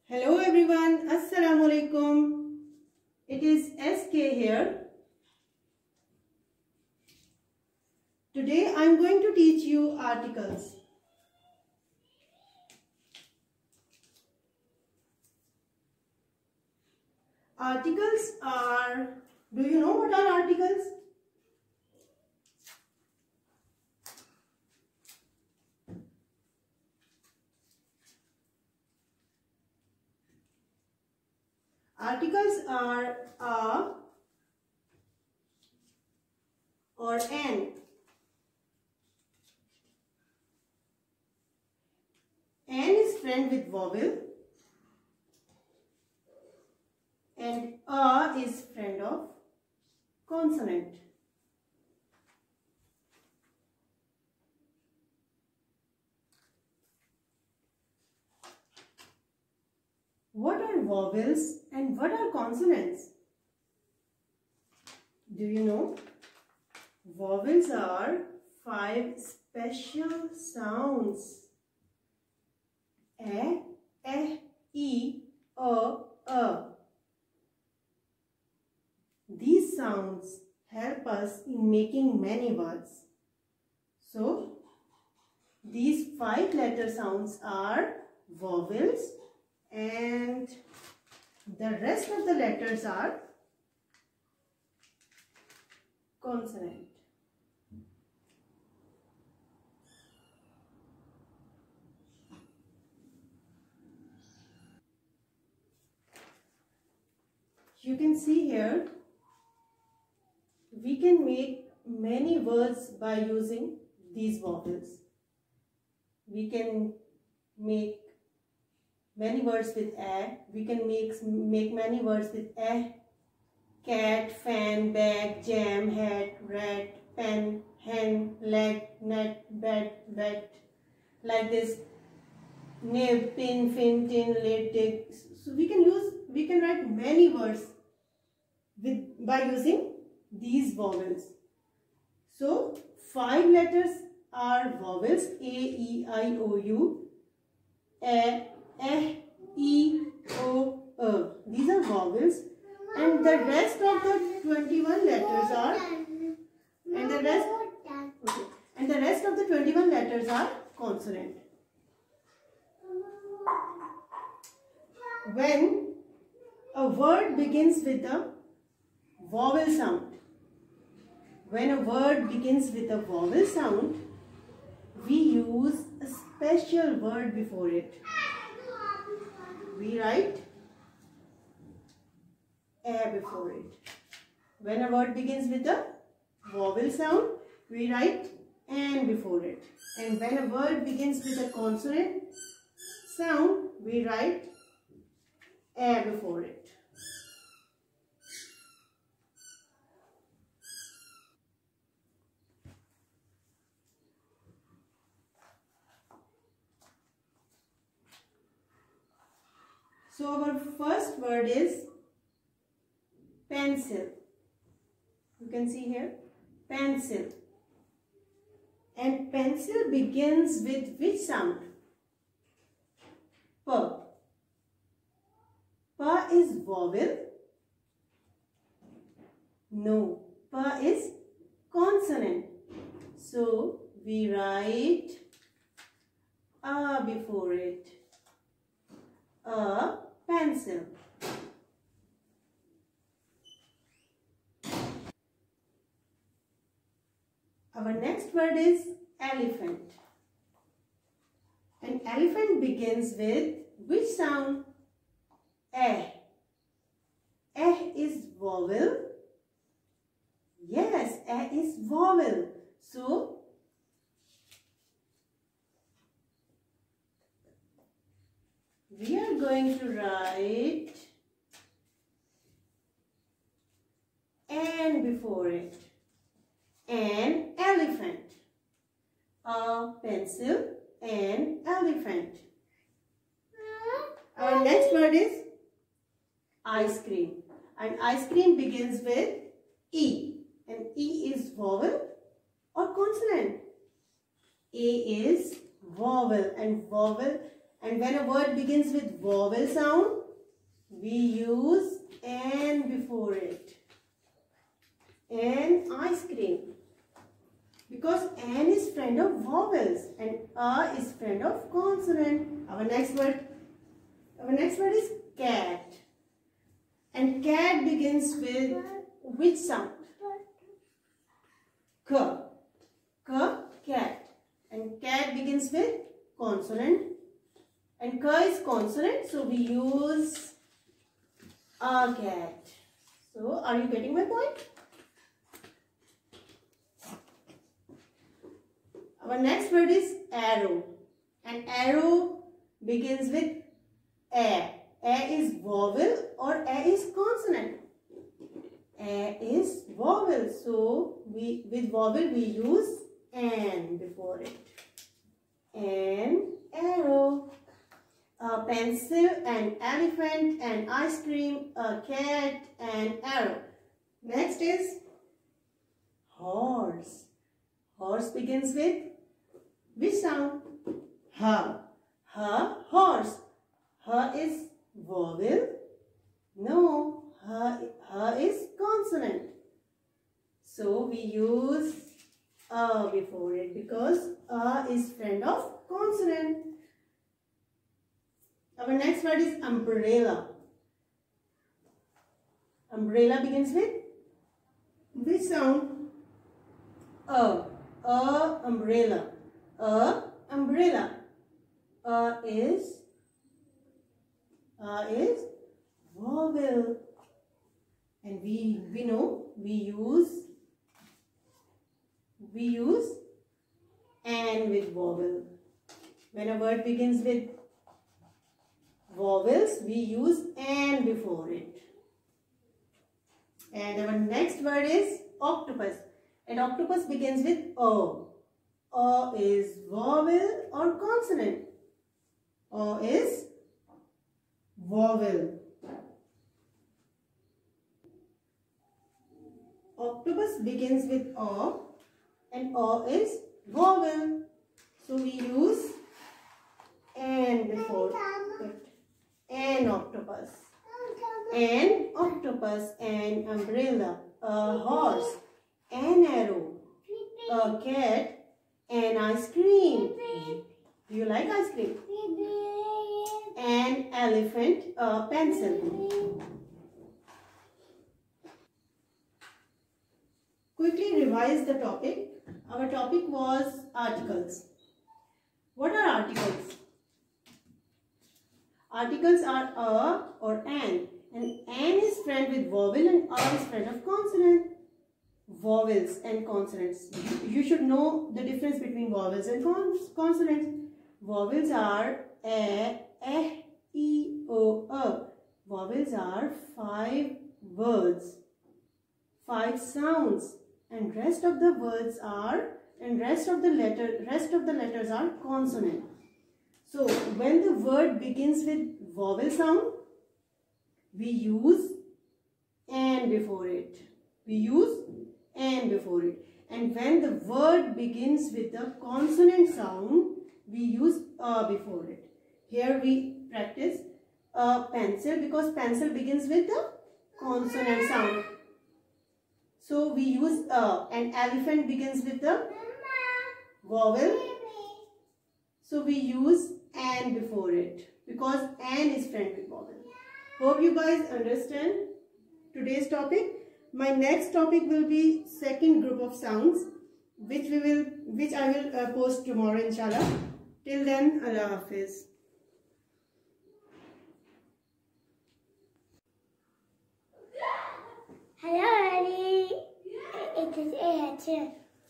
Hello everyone, Assalamu alaikum. It is SK here. Today I am going to teach you articles. Articles are, do you know what are articles? Articles are a or an. An is friend with vowel and a is friend of consonant. What are vowels and what are consonants? Do you know? Vowels are 5 special sounds. A, E, A. These sounds help us in making many words. So, these 5 letter sounds are vowels and the rest of the letters are consonant. You can see here, we can make many words by using these vowels. We can make many words with a. We can make many words with a. Cat, fan, bag, jam, hat, rat, pen, hen, leg, net, bed, bat. Like this. Nib, pin, fin, tin, lid, dig. So we can write many words by using these vowels. So 5 letters are vowels: A, E, I, O, U, E, E, O, These are vowels, and the rest of the 21 letters are consonant. When a word begins with a vowel sound, we use a special word before it. We write a before it. When a word begins with a vowel sound, we write an before it. And when a word begins with a consonant sound, we write a before it. So our first word is pencil. You can see here, pencil. And pencil begins with which sound? P. P is vowel? No, P is consonant. So we write A before it. A pencil. Our next word is elephant. And elephant begins with which sound? Eh. Eh is vowel. Yes, eh is vowel. So, we are going to write an before it. An elephant. A pencil, an elephant. Our next word is ice cream. And ice cream begins with E. And E is vowel or consonant? A is vowel, and And when a word begins with vowel sound, we use N before it. N, ice cream. Because N is friend of vowels and A is friend of consonant. Our next word is cat. And cat begins with which sound? K. K, cat. And cat begins with consonant. And K is consonant, so we use a cat. So, are you getting my point? Our next word is arrow. And arrow begins with A. A is vowel or A is consonant? A is vowel. So, with vowel we use N before it. N, arrow. A pencil, an elephant, an ice cream, a cat, an arrow. Next is horse. Horse begins with which sound? H. H, horse. H is vowel? No, H is consonant. So we use A before it because A is friend of consonant. Our next word is umbrella. Umbrella begins with which sound? A. A, umbrella. A, umbrella. A is vowel. And we know we use N with vowel. When a word begins with vowels, we use N before it. And our next word is octopus. And octopus begins with O. O is vowel or consonant? O is vowel. Octopus begins with O and O is vowel. So we use N before it. An octopus. An octopus, an umbrella, a horse, an arrow, a cat, an ice cream. Do you like ice cream? An elephant, a pencil. Quickly revise the topic. Our topic was articles. What are articles? Articles are a or an. And an is friend with vowel and a is friend of consonant. Vowels and consonants. You should know the difference between vowels and consonants. Vowels are a, eh, e, o, a. Vowels are 5 words, 5 sounds, and rest of the letters are consonant. So when the word begins with vowel sound, we use N before it. And when the word begins with the consonant sound, we use A before it. Here we practice a pencil because pencil begins with the consonant sound. So we use A. And elephant begins with the vowel. So we use N before it because N is friend with vowel. Hope you guys understand today's topic. My next topic will be second group of sounds, which I will post tomorrow, inshallah. Till then, Allah Hafiz. Hello, Ali. It is A too.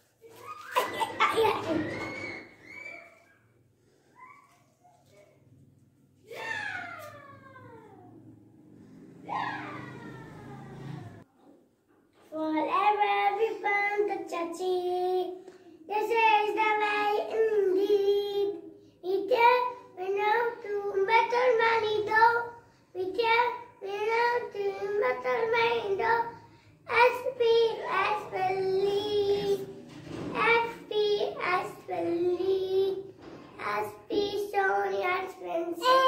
Forever we found the chachi. This is the way indeed. We know to better money though. We know to better money though. SP as believe. SP as believe. pencil.